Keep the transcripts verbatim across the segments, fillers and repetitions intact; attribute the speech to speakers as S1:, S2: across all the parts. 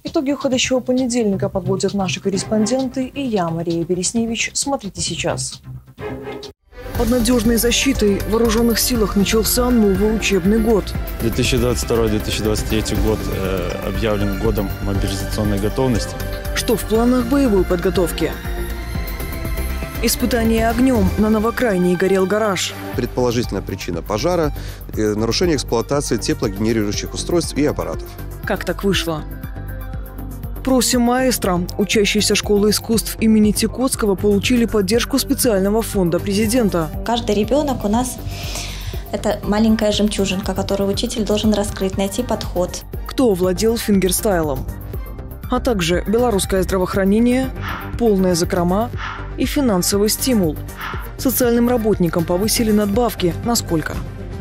S1: Итоги уходящего понедельника подводят наши корреспонденты, и я, Мария Бересневич. Смотрите сейчас. Под надежной защитой в вооруженных силах начался новый учебный год.
S2: две тысячи двадцать второй — две тысячи двадцать третий год э, объявлен годом мобилизационной готовности.
S1: Что в планах боевой подготовки? Испытание огнем. На Новокрайней горел гараж.
S3: Предположительная причина пожара – нарушение эксплуатации теплогенерирующих устройств и аппаратов.
S1: Как так вышло? Просим маэстро. Учащиеся школы искусств имени Тикотского получили поддержку специального фонда президента.
S4: Каждый ребенок у нас – это маленькая жемчужинка, которую учитель должен раскрыть, найти подход.
S1: Кто владел фингерстайлом? А также белорусское здравоохранение, полная закрома и финансовый стимул. Социальным работникам повысили надбавки. Насколько?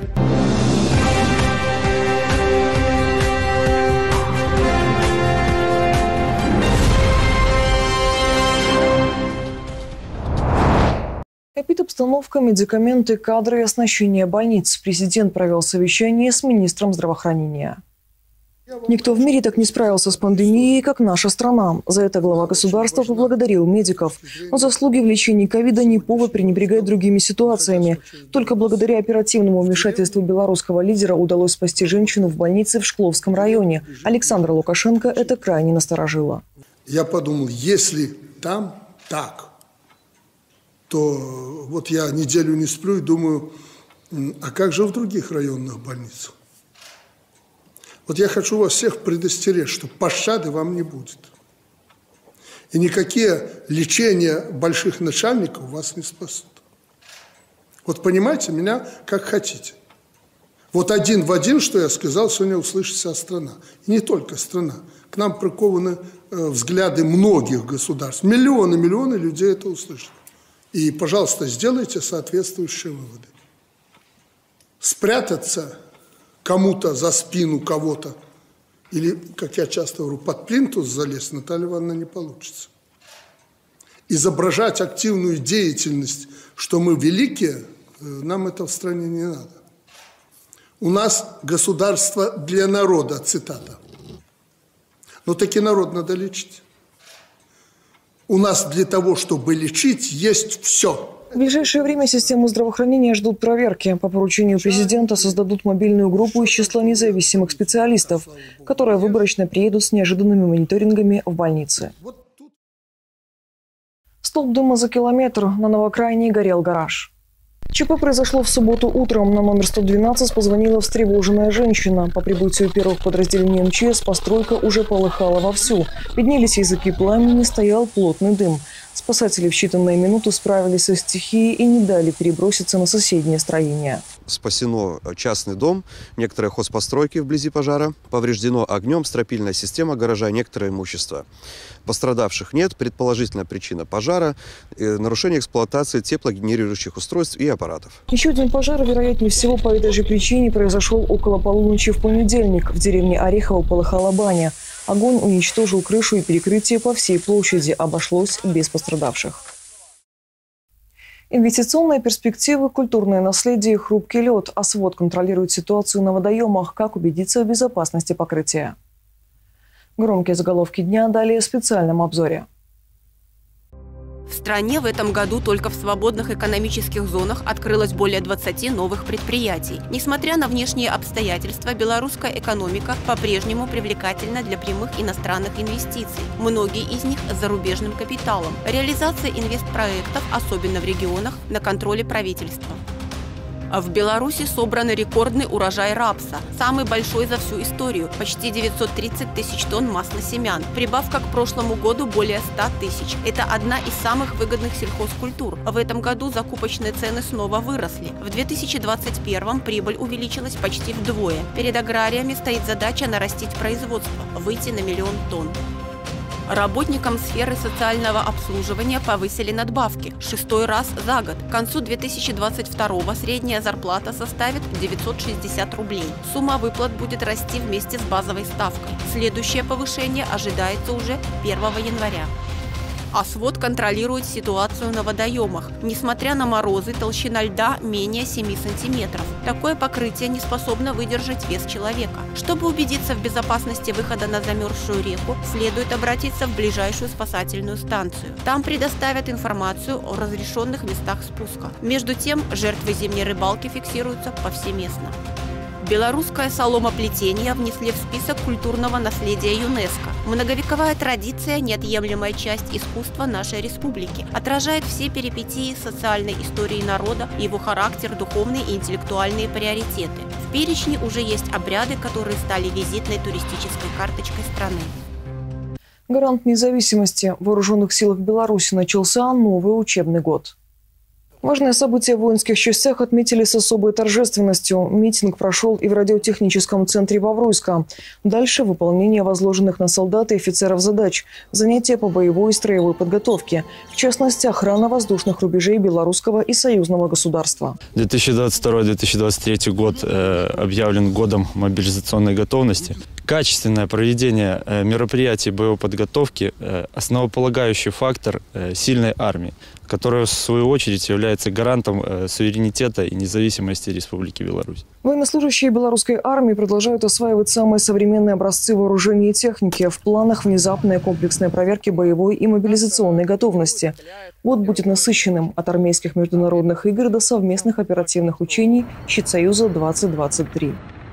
S1: Эпидобстановка, медикаменты, кадры и оснащение больниц. Президент провел совещание с министром здравоохранения. Никто в мире так не справился с пандемией, как наша страна. За это глава государства поблагодарил медиков. Но заслуги в лечении ковида не повод пренебрегать другими ситуациями. Только благодаря оперативному вмешательству белорусского лидера удалось спасти женщину в больнице в Шкловском районе. Александра Лукашенко это крайне насторожило.
S5: Я подумал, если там так, то вот я неделю не сплю и думаю, а как же в других районных больницах? Вот я хочу вас всех предостеречь, что пощады вам не будет. И никакие лечения больших начальников вас не спасут. Вот понимаете меня как хотите. Вот один в один, что я сказал, сегодня услышит вся страна. И не только страна. К нам прикованы э, взгляды многих государств. Миллионы, миллионы людей это услышат. И, пожалуйста, сделайте соответствующие выводы. Спрятаться кому-то за спину кого-то или, как я часто говорю, под плинтус залезть, Наталья Ивановна, не получится. Изображать активную деятельность, что мы великие, нам это в стране не надо. У нас государство для народа, цитата. Но таки народ надо лечить. У нас для того, чтобы лечить, есть все.
S1: В ближайшее время систему здравоохранения ждут проверки. По поручению президента создадут мобильную группу из числа независимых специалистов, которые выборочно приедут с неожиданными мониторингами в больницы. Столб дыма за километр. На Новокрайней горел гараж. ЧП произошло в субботу утром. На номер сто двенадцать позвонила встревоженная женщина. По прибытию первых подразделений МЧС постройка уже полыхала вовсю. Виднелись языки пламени, стоял плотный дым. Спасатели в считанные минуты справились со стихией и не дали переброситься на соседнее строение.
S3: Спасено частный дом, некоторые хозпостройки вблизи пожара. Повреждено огнем стропильная система гаража, некоторое имущество. Пострадавших нет. Предположительная причина пожара – нарушение эксплуатации теплогенерирующих устройств и аппаратов.
S1: Еще один пожар, вероятнее всего, по этой же причине произошел около полуночи в понедельник. В деревне Орехово полыхала баня. Огонь уничтожил крышу и перекрытие по всей площади. Обошлось без пострадавших. Инвестиционные перспективы, культурное наследие и хрупкий лед. А СВОД контролирует ситуацию на водоемах. Как убедиться в безопасности покрытия? Громкие заголовки дня далее в специальном обзоре.
S6: В стране в этом году только в свободных экономических зонах открылось более двадцати новых предприятий. Несмотря на внешние обстоятельства, белорусская экономика по-прежнему привлекательна для прямых иностранных инвестиций. Многие из них с зарубежным капиталом. Реализация инвестпроектов, особенно в регионах, на контроле правительства. В Беларуси собран рекордный урожай рапса, самый большой за всю историю – почти девятьсот тридцать тысяч тонн маслосемян. Прибавка к прошлому году более ста тысяч. Это одна из самых выгодных сельхозкультур. В этом году закупочные цены снова выросли. В две тысячи двадцать первом прибыль увеличилась почти вдвое. Перед аграриями стоит задача нарастить производство – выйти на миллион тонн. Работникам сферы социального обслуживания повысили надбавки шестой раз за год. К концу две тысячи двадцать второго средняя зарплата составит девятьсот шестьдесят рублей. Сумма выплат будет расти вместе с базовой ставкой. Следующее повышение ожидается уже первого января. а свод контролирует ситуацию на водоемах. Несмотря на морозы, толщина льда менее семи сантиметров. Такое покрытие не способно выдержать вес человека. Чтобы убедиться в безопасности выхода на замерзшую реку, следует обратиться в ближайшую спасательную станцию. Там предоставят информацию о разрешенных местах спуска. Между тем, жертвы зимней рыбалки фиксируются повсеместно. Белорусское соломоплетение внесли в список культурного наследия ЮНЕСКО. Многовековая традиция – неотъемлемая часть искусства нашей республики, отражает все перипетии социальной истории народа, его характер, духовные и интеллектуальные приоритеты. В перечне уже есть обряды, которые стали визитной туристической карточкой страны.
S1: Гарант независимости в вооруженных силах Беларуси начался новый учебный год. Важное событие в воинских частях отметили с особой торжественностью. Митинг прошел и в радиотехническом центре Бобруйска. Дальше выполнение возложенных на солдат и офицеров задач, занятия по боевой и строевой подготовке, в частности, охрана воздушных рубежей белорусского и союзного государства.
S2: две тысячи двадцать второй — две тысячи двадцать третий год э, объявлен годом мобилизационной готовности. Качественное проведение э, мероприятий боевой подготовки э, – основополагающий фактор э, сильной армии, которая, в свою очередь, является гарантом э, суверенитета и независимости Республики Беларусь.
S1: Военнослужащие белорусской армии продолжают осваивать самые современные образцы вооружения и техники. В планах внезапная комплексная проверки боевой и мобилизационной готовности. Год будет насыщенным от армейских международных игр до совместных оперативных учений «Щитсоюза двадцать двадцать три».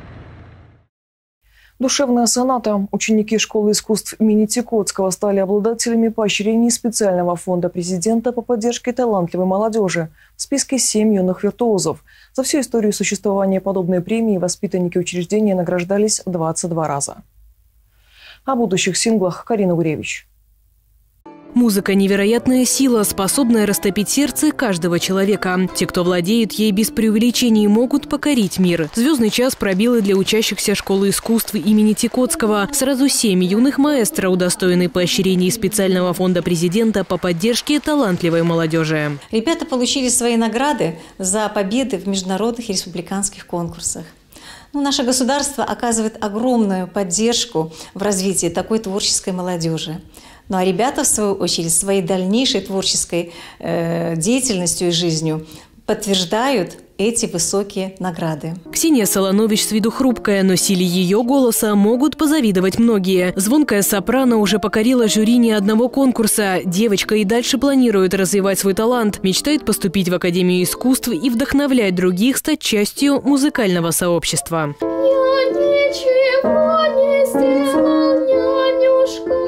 S1: Душевная соната. Ученики школы искусств имени Тикотского стали обладателями поощрений специального фонда президента по поддержке талантливой молодежи. В списке семь юных виртуозов. За всю историю существования подобной премии воспитанники учреждения награждались двадцать два раза. О будущих синглах Карина Гуревич.
S7: Музыка – невероятная сила, способная растопить сердце каждого человека. Те, кто владеет ей без преувеличений, могут покорить мир. Звездный час пробил и для учащихся школы искусств имени Тикотского. Сразу семь юных маэстро удостоены поощрений специального фонда президента по поддержке талантливой молодежи.
S8: Ребята получили свои награды за победы в международных и республиканских конкурсах. Ну, наше государство оказывает огромную поддержку в развитии такой творческой молодежи. Ну а ребята, в свою очередь, своей дальнейшей творческой э, деятельностью и жизнью подтверждают эти высокие награды.
S7: Ксения Солонович с виду хрупкая, но силе ее голоса могут позавидовать многие. Звонкая сопрано уже покорила жюри не одного конкурса. Девочка и дальше планирует развивать свой талант, мечтает поступить в Академию искусств и вдохновлять других стать частью музыкального сообщества.
S9: Я ничего не сделал, нянюшка.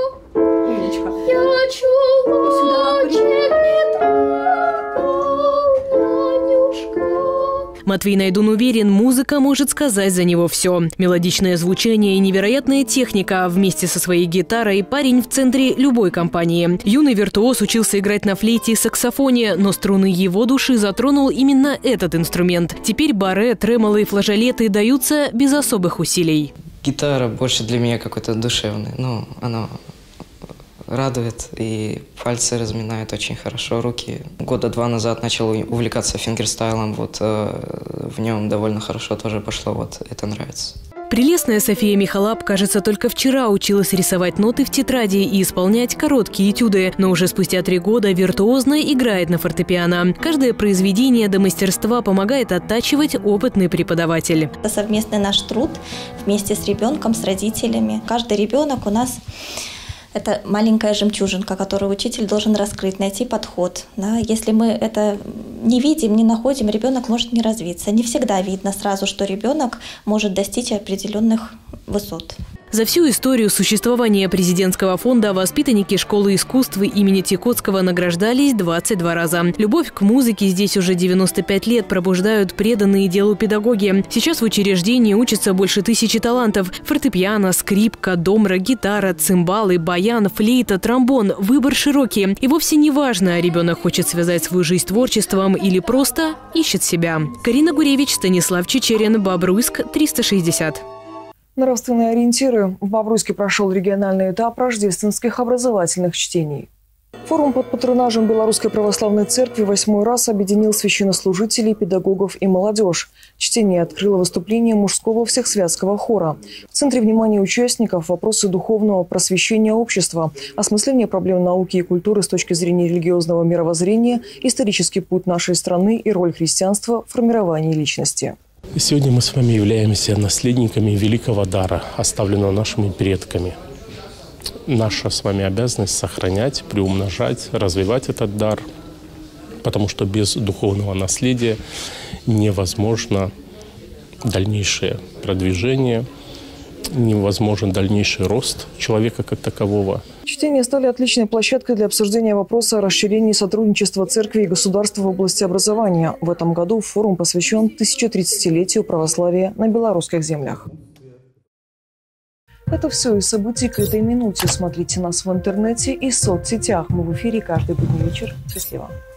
S9: Я чулочек не трогал, нянюшка.
S7: Матвей Найдун уверен, музыка может сказать за него все. Мелодичное звучание и невероятная техника. Вместе со своей гитарой парень в центре любой компании. Юный виртуоз учился играть на флейте и саксофоне, но струны его души затронул именно этот инструмент. Теперь баре, тремоло и флажолеты даются без особых усилий.
S10: Гитара больше для меня какой-то душевный. Ну, она радует, и пальцы разминают очень хорошо, руки. Года два назад начал увлекаться фингерстайлом, вот э, в нем довольно хорошо тоже пошло, вот это нравится.
S7: Прелестная София Михалап, кажется, только вчера училась рисовать ноты в тетради и исполнять короткие этюды, но уже спустя три года виртуозно играет на фортепиано. Каждое произведение до мастерства помогает оттачивать опытный преподаватель.
S4: Это совместный наш труд вместе с ребенком, с родителями. Каждый ребенок у нас – это маленькая жемчужинка, которую учитель должен раскрыть, найти подход. Да? Если мы это не видим, не находим, ребенок может не развиться. Не всегда видно сразу, что ребенок может достичь определенных высот.
S7: За всю историю существования президентского фонда воспитанники школы искусств имени Тикотского награждались двадцать два раза. Любовь к музыке здесь уже девяносто пять лет пробуждают преданные делу педагоги. Сейчас в учреждении учатся больше тысячи талантов. Фортепиано, скрипка, домра, гитара, цимбалы, баян, флейта, тромбон. Выбор широкий. И вовсе не важно, ребенок хочет связать свою жизнь с творчеством или просто ищет себя. Карина Гуревич, Станислав Чечерин, Бобруйск, триста шестьдесят.
S1: Нравственные ориентиры. В Бобруйске прошел региональный этап рождественских образовательных чтений. Форум под патронажем Белорусской Православной Церкви восьмой раз объединил священнослужителей, педагогов и молодежь. Чтение открыло выступление мужского всехсвятского хора. В центре внимания участников вопросы духовного просвещения общества, осмысление проблем науки и культуры с точки зрения религиозного мировоззрения, исторический путь нашей страны и роль христианства в формировании личности.
S11: Сегодня мы с вами являемся наследниками великого дара, оставленного нашими предками. Наша с вами обязанность сохранять, приумножать, развивать этот дар, потому что без духовного наследия невозможно дальнейшее продвижение, невозможен дальнейший рост человека как такового.
S1: Чтения стали отличной площадкой для обсуждения вопроса о расширении сотрудничества церкви и государства в области образования. В этом году форум посвящен тысячетридцатилетию православия на белорусских землях. Это все из событий к этой минуте. Смотрите нас в интернете и соцсетях. Мы в эфире каждый будний вечер. Счастливо.